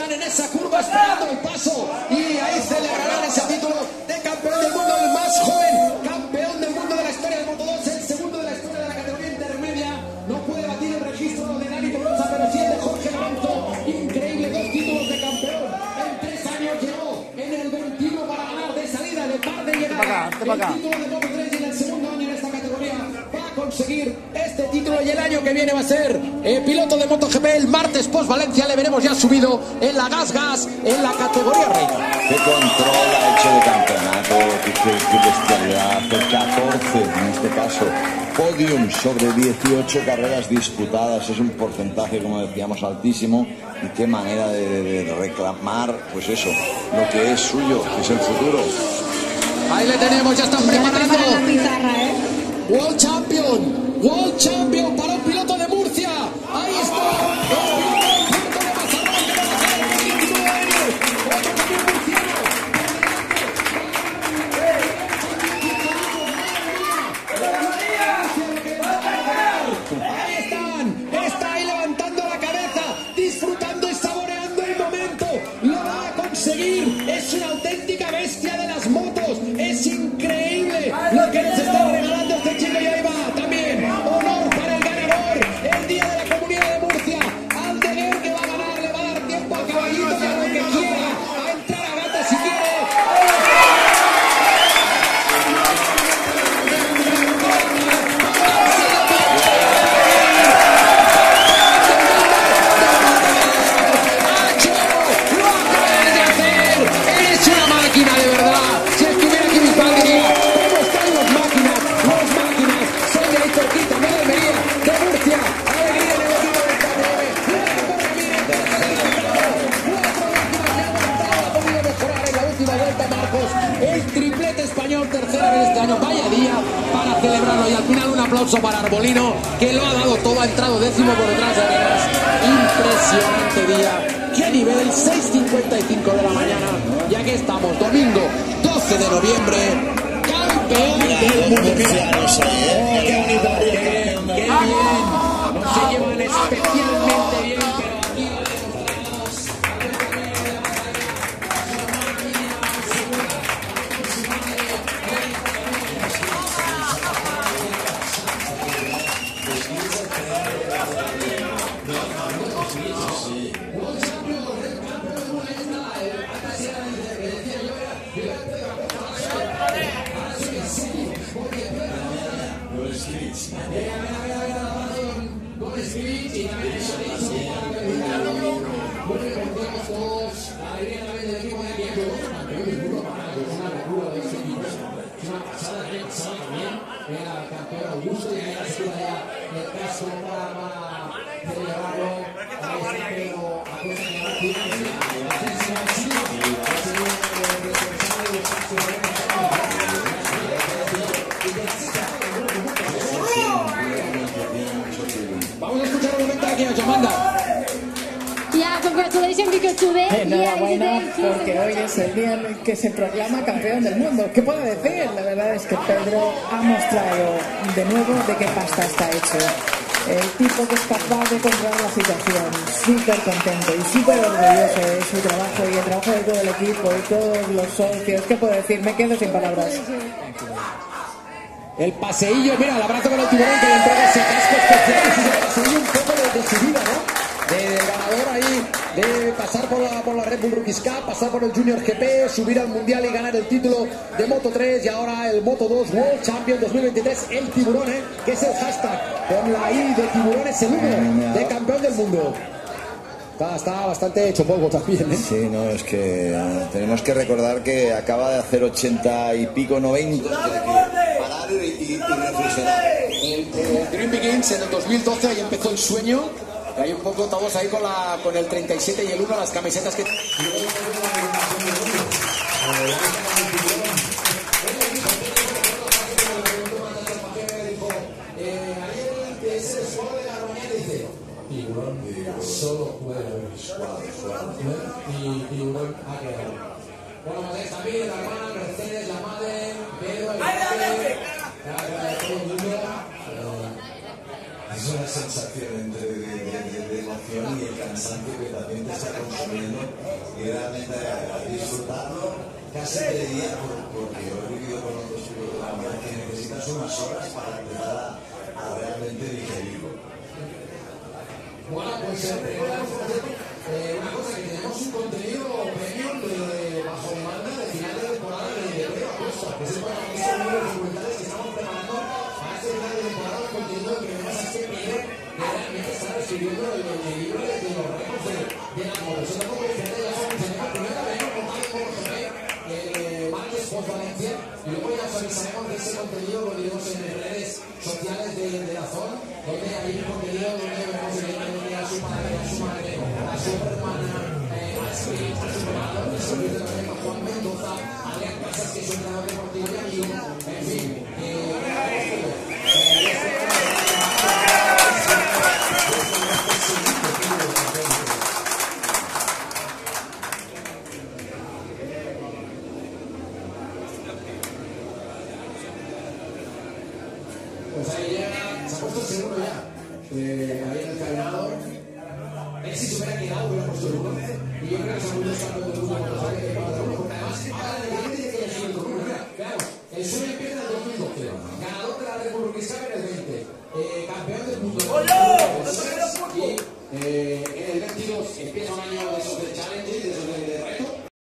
están en esa curva esperando el paso y ahí celebrarán ese título de campeón del mundo, el más joven campeón del mundo de la historia de Moto2, el segundo de la historia de la categoría intermedia. No puede batir el registro de Dani Pedrosa, pero sí el de Jorge Lorenzo. Increíble, 2 títulos de campeón en 3 años. Llegó en el 21 para ganar de salida, de par de llegada. El título de Moto3 y en el segundo año en esta categoría va a conseguir este título, y el año que viene va a ser piloto de MotoGP. El martes post Valencia le veremos ya subido en la Gas en la categoría reina. Qué control ha hecho de campeonato, qué bestialidad, hacer 14 en este caso podium sobre 18 carreras disputadas. Es un porcentaje, como decíamos, altísimo, y qué manera de reclamar, pues eso, lo que es suyo, que es el futuro. Ahí le tenemos, ya están preparando la pizarra, World Champion para un piloto de Murcia. Ahí está el piloto de Mazarrón, que va a pasar a los 29 años. Otro campeón murciano. Ahí están, está ahí levantando la cabeza, disfrutando y saboreando el momento. Lo va a conseguir, es una auténtica bestia de las motos. Es increíble lo que nos está regalando este chico. Y ahí va también honor para el ganador, el día de la Comunidad de Murcia, Aldeguer, que va a ganar. Le va a dar tiempo a Caballito y a lo que quiera, a entrar a gata si quiere. El triplete español, tercera vez este año. Vaya día para celebrarlo, y al final un aplauso para Arbolino, que lo ha dado todo, ha entrado décimo por detrás de Arenas. Impresionante día, qué nivel. 6:55 de la mañana, y aquí estamos, domingo 12 de noviembre, campeón del mundo. Qué bonito, qué bien, nos se llevan especialmente bien, pero aquí vamos a escuchar un momento aquí a Yamanda. Congratulations because today enhorabuena, porque hoy es el día en el que se proclama campeón del mundo. ¿Qué puedo decir? La verdad es que Pedro ha mostrado de nuevo de qué pasta está hecho. El tipo que es capaz de controlar la situación, súper contento y súper orgulloso de su trabajo y el trabajo de todo el equipo y todos los socios. ¿Qué puedo decir? Me quedo sin palabras. El paseillo, mira, el abrazo con el tiburón, que le entrega ese casco especial. Es un paseillo un poco de su vida, ¿no? Del ganador ahí, de pasar por la Red Bull Rookies Cup, pasar por el Junior GP, subir al Mundial y ganar el título de Moto3, y ahora el Moto2 World Champion 2023, el tiburón, que es el hashtag, con la I de tiburón, es el uno de campeón del mundo. Está bastante hecho polvo también, ¿eh? Sí, no, es que tenemos que recordar que acaba de hacer 80 y pico, 90. Parar y reflexionar. El Dream Begins en el 2012, ahí empezó el sueño. Y hay un poco todos ahí con el 37 y el 1, las camisetas que... Tiburón solo puede haber y Tiburón ha quedado. Bueno, pues está bien, la hermana, Mercedes, la madre, Pedro, el Es una sensación entre de emoción y el cansancio que también te está consumiendo y realmente al disfrutarlo casi te diría, porque yo he vivido con otros tipos de la que necesitas unas horas para empezar a realmente digerirlo. Bueno, pues recordamos, por cierto, una cosa, que tenemos un contenido premium bajo demanda de final de temporada de Pedro Acosta, que es el protagonista de uno de los documentales que estamos preparando para este final de temporada, un contenido que además es que Pedro realmente está escribiendo el libro de los récords de la moda. Eso tampoco es que ya somos en la primera vez contado con el martes post Valencia, y luego ya os avisaremos de ese contenido, lo diremos en redes sociales de la zona, donde hay un contenido donde veremos a su padre, a su madre, a su hermana, a Spirit, a su hermano, a su hermano, a Juan Mendoza, a Adrián Casas, que es un entrenador deportivo y amigo, en fin, pues ahí ya se ha puesto el segundo ya. Ahí en el cargador. Él si se hubiera quedado hubiera puesto el 1. Y yo creo que se ha puesto el campeón del mundo cuando sale que para el 1. Porque además, ahora el siguiente tiene que elegir el 1. Mira, veamos. El suyo empieza en el 2012. Ganador de la Red Bull Rookies Cup en el 20. Campeón del mundo. Y en el 22 empieza un año de